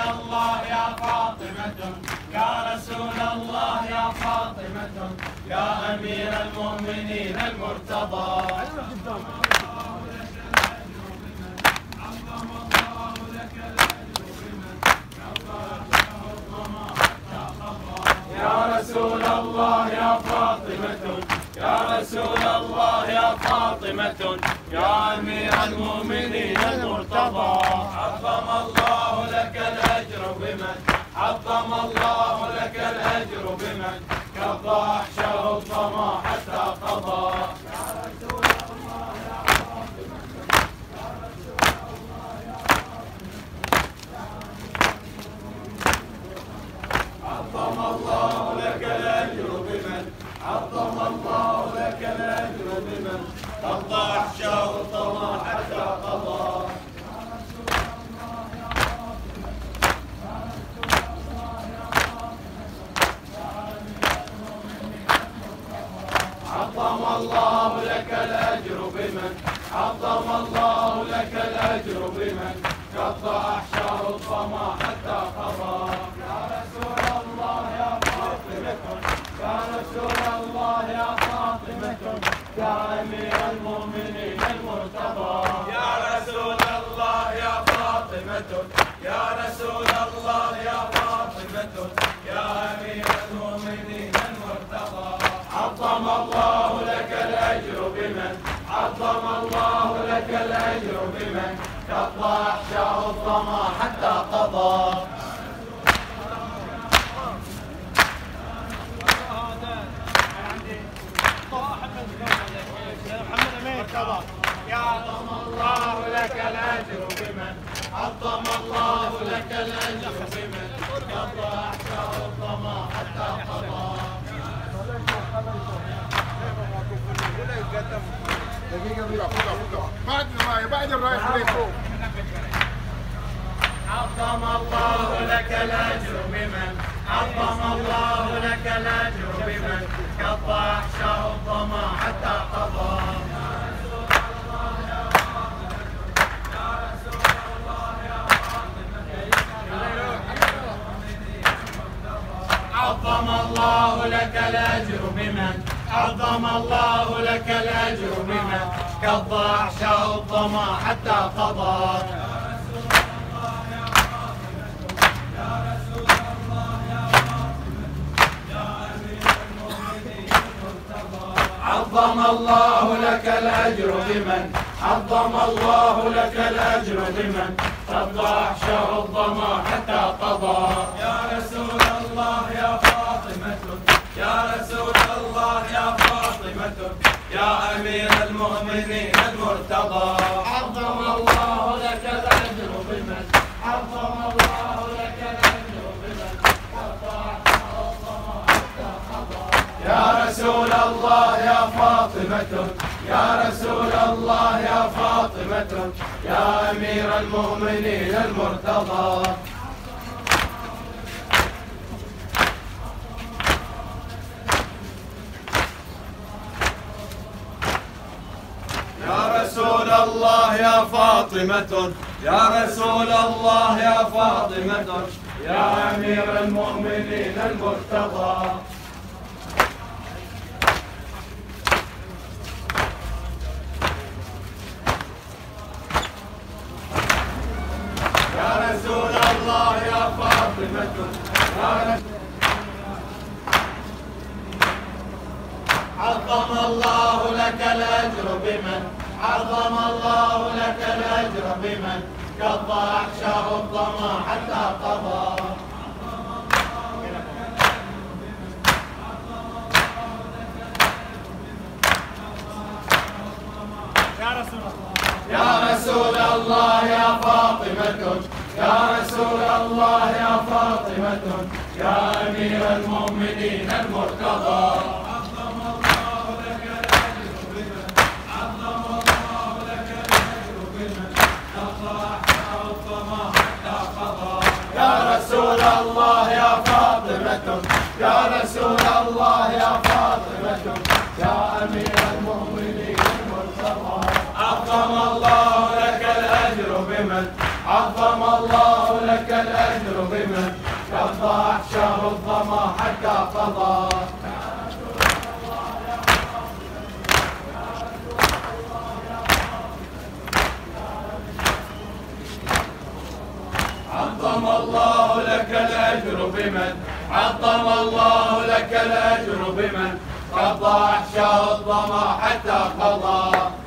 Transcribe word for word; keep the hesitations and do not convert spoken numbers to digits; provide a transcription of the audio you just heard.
الله يا فاطمة يا رسول الله يا فاطمة يا أمير المؤمنين المرتضى. يا رسول الله يا فاطمة يا رسول الله يا فاطمة يا أمير المؤمنين المرتضى. عظم الله لك الأجر بمن عظم الله لك الأجر بمن قضى أحشاه الظما حتى قضى. يا رسول الله يا فاطمة يا رسول الله يا فاطمة عظم الله لك الأجر بمن عظم الله لك الأجر بمن قضى أحشاه الظما حتى قضى. عظم الله لك الأجر بمن عظم الله لك الأجر بمن قضى أحشاه الظما حتى قضى. يا رسول الله يا فاطمة يا رسول الله يا فاطمة يا أمير المؤمنين المرتضى. يا رسول الله يا فاطمة يا رسول الله يا فاطمة يا أمير المؤمنين المرتضى. عظم الله لك الأجر بمن عظم الله لك الأجر بمن قضى أحشاه الظما حتى قضى. عظم الله لك الأجر بمن عظم الله لك الأجر بمن قضى أحشاه الظما حتى قضى. دقيقة دقيقة خذها خذها بعد الراية بعد الراية خليكم. عظم الله لك الأجر بمن عظم الله لك الأجر بمن قضى أحشاه الظما حتى قضى. عظم الله لك الأجر بمن عظم الله لك الأجر بمن قضى أحشاه الظما حتى قضى. عظم الله لك الأجر بمن عظم الله لك الأجر بمن قضى أحشاه الظما حتى قضى. يا رسول الله يا فاطمة يا رسول الله يا فاطمة يا أمير المؤمنين المرتضى. عظم الله لك الأجر بمن عظم الله لك الأجر بمن قضى أحشاه الظما حتى قضى. يا رسول الله يا فاطمة يا رسول الله يا فاطمة يا أمير المؤمنين المرتضى. يا رسول الله يا فاطمة يا رسول الله يا فاطمة يا أمير المؤمنين المرتضى. يا رسول الله يا فاطمة يا رسول عظم الله لك الأجر بمن عظم الله لك الأجر بمن قضى أحشاه الظما حتى قضى. يا رسول الله يا فاطمة يا رسول الله يا فاطمة يا أمير المؤمنين المرتضى. عظم الله لك الأجر بمن عظم الله لك الأجر بمن قضى أحشاه الظما حتى قضى. يا رسول الله يا فاطمة يا رسول الله يا فاطمة يا أمير المؤمنين المرتضى. عظم الله لك الأجر بمن عظم الله لك الأجر بمن قضى أحشاه الظما حتى قضى. عظم الله لك الأجر بمن عظم الله لك الأجر بمن قضى أحشاه الظما حتى قضى.